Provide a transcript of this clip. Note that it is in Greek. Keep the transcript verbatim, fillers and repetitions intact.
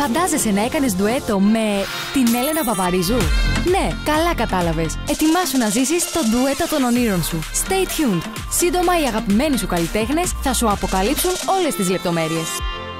Φαντάζεσαι να έκανες ντουέτο με την Έλενα Παπαρίζου? Ναι, καλά κατάλαβες. Ετοιμάσου να ζήσεις το ντουέτο των ονείρων σου. Stay tuned. Σύντομα οι αγαπημένοι σου καλλιτέχνες θα σου αποκαλύψουν όλες τις λεπτομέρειες.